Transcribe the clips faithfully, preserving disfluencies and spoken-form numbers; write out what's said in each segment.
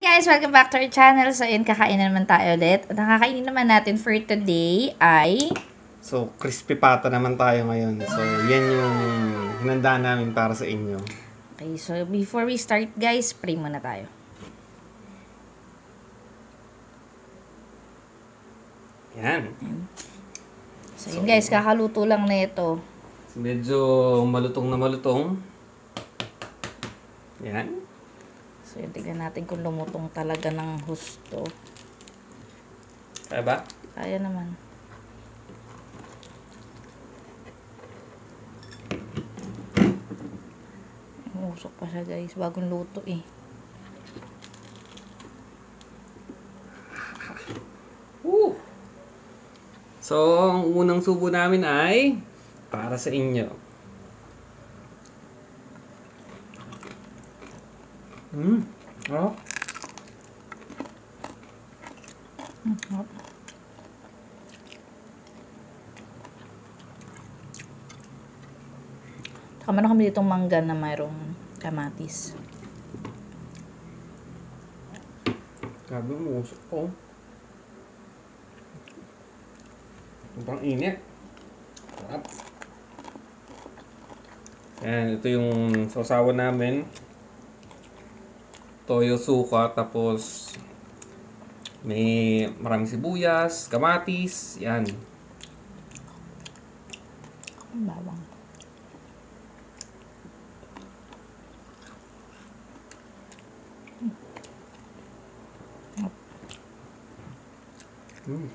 Guys, welcome back to our channel. So, yun, kakain na naman tayo ulit. At ang kakainin naman natin for today ay... So, crispy pata naman tayo ngayon. So, yan yung hinanda namin para sa inyo. Okay, so before we start guys, pray muna tayo. Yan. So, yun guys, kakaluto lang na ito. Medyo malutong na malutong. Yan. So, yun, tignan natin kung lumutong talaga ng husto. Kaya ba? Kaya naman. Umusok pa siya guys, bagong luto eh. Woo! So, ang unang subo namin ay para sa inyo. Hmm. Oh. Mm-hmm. Saka meron kami ditong mangga na mayroong kamatis. Grabe mo, usok ko. Sobrang init. Sarap. Yan, ito yung sausawan namin. Toyo suka, tapos may maraming sibuyas, kamatis, yan. Bawang. Mm.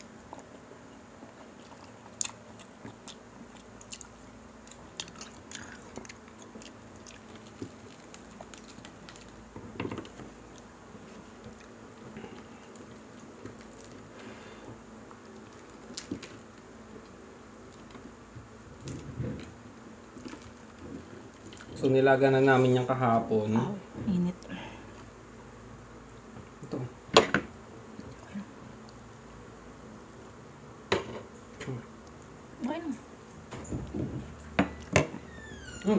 So, nilaga na namin yung kahapon. Wow, init. Ito. Okay lang. Mm.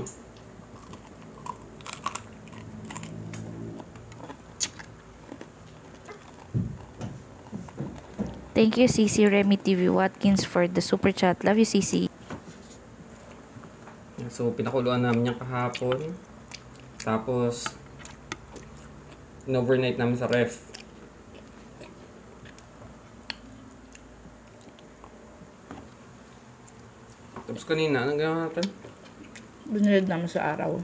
Thank you, C C Remy T V Watkins, for the super chat. Love you, C C. So, pinakuluan namin yung kahapon. Tapos, in-overnight namin sa ref. Tapos kanina, anong gawin natin? Binilid namin sa araw.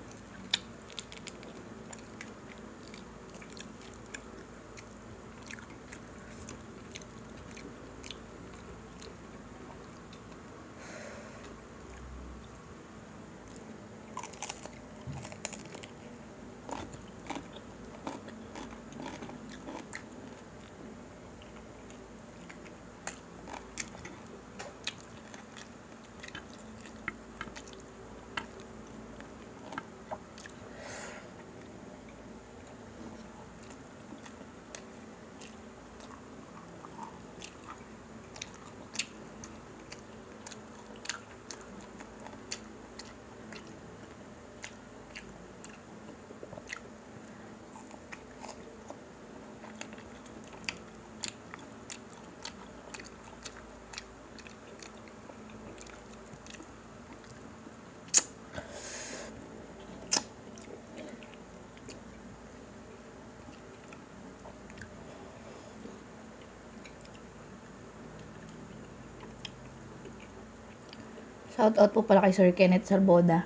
Shout out po pala kay Sir Kenneth Salboda.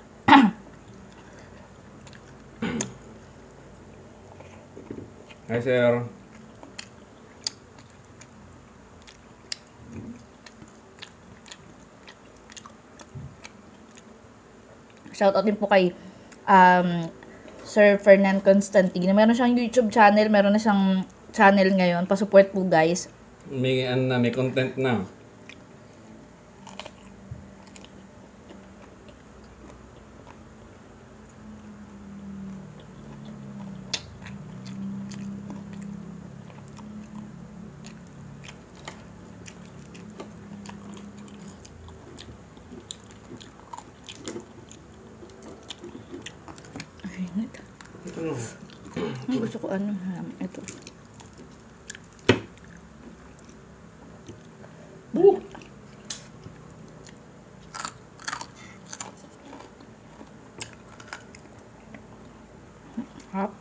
Hi, sir. Shout out din po kay um, Sir Fernand Constantine. Meron siyang YouTube channel, meron na siyang channel ngayon. Pa-support po guys. May, ano na, may content na. Ang gusto ko ano, Ito. Uh! Hap.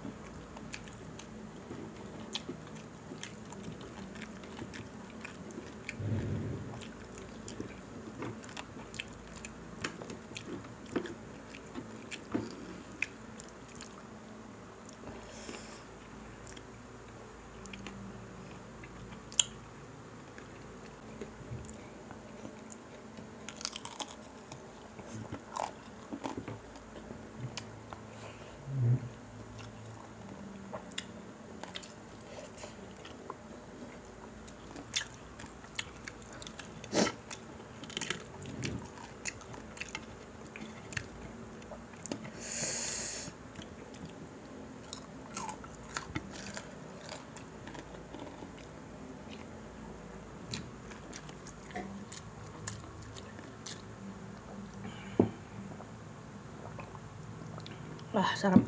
Ah, sarap.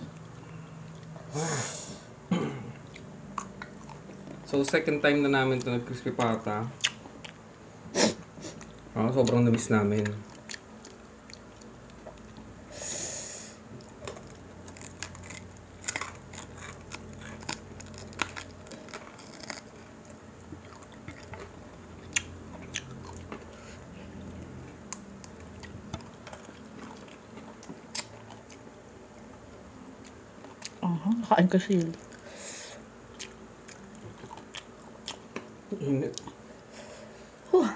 So, second time na namin ito nag-crispy pata. Ah, sobrang namiss namin. Aha, kain kasi. Init. Huh.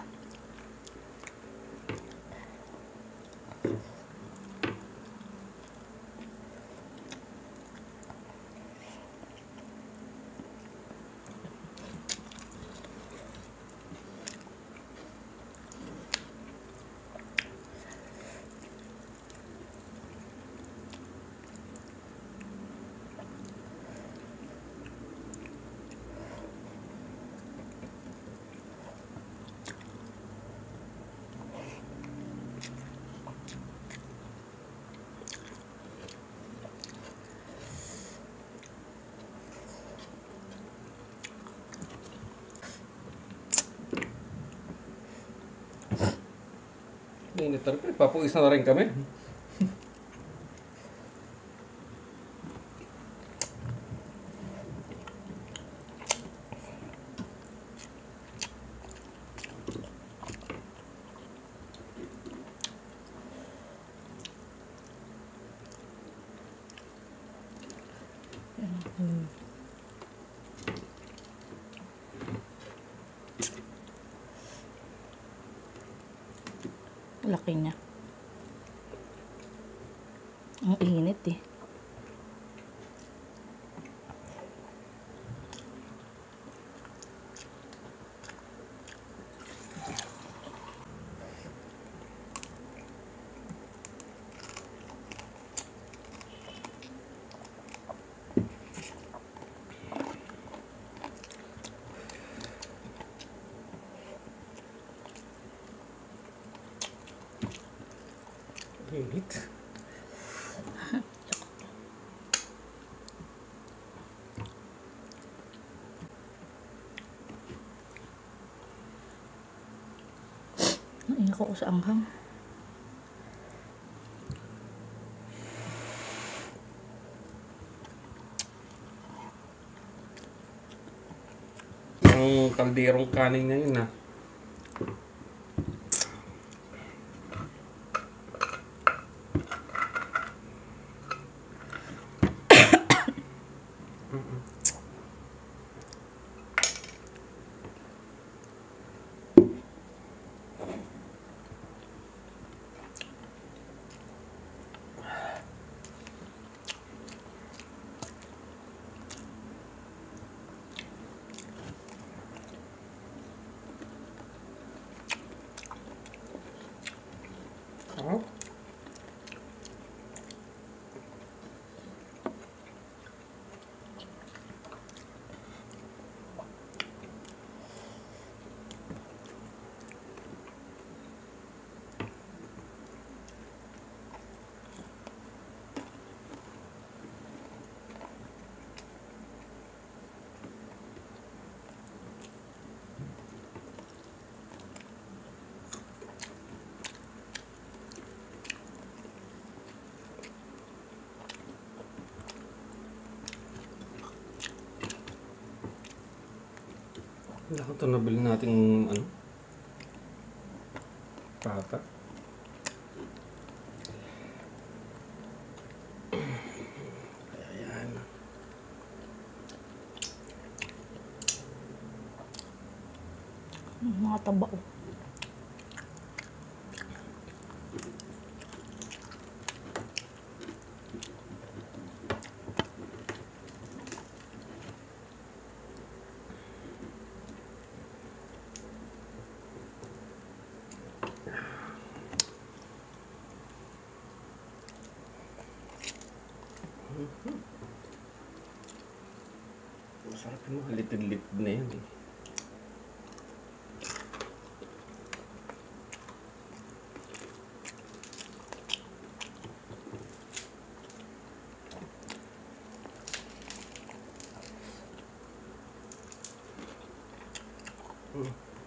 Init talaga. Papuwis na rin kami. Hmm. Laki niya. Ang init eh. Init. Naiyak ako sa anghang. Ang kalderong kanin na yun ah. Ako ito nabili nating ano, pata. Ayan. Mga taba. Masarap yung mga litid-litid na yan eh. Hmm.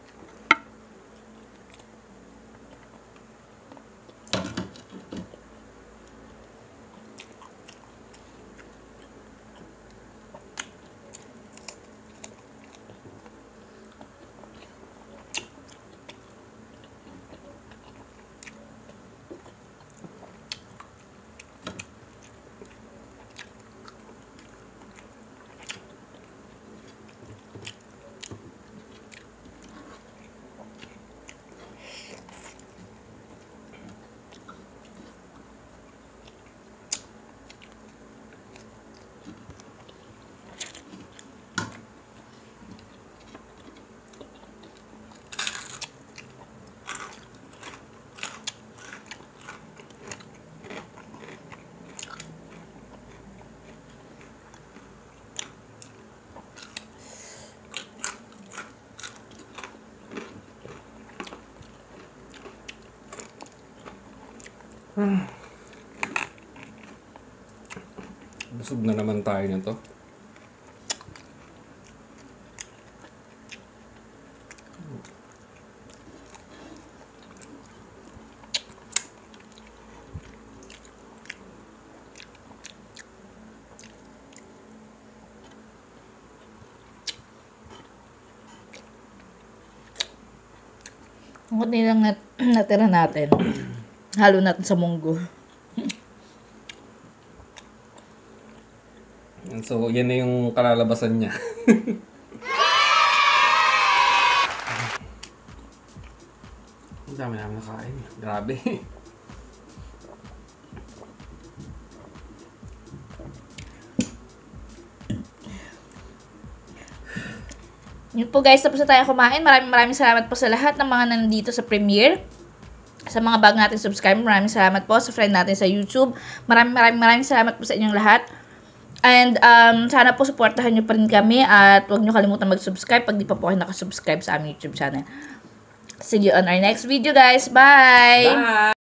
Hmm. Busog na naman tayo nito. Ang kunti lang nat natira natin. Halo natin sa munggo. So, yan na yung kalalabasan niya. Ang dami namin nakain. Grabe. Yun po guys, tapos na tayo kumain. Maraming maraming salamat po sa lahat ng mga nandito sa premiere. Sa mga bago natin subscribe, maraming salamat po. Sa friend natin sa YouTube, maraming maraming maraming salamat po sa inyong lahat. And um, sana po supportahan nyo pa rin kami at huwag nyo kalimutan mag-subscribe pag di pa po kayo nakasubscribe sa aming YouTube channel. See you on our next video guys. Bye! Bye!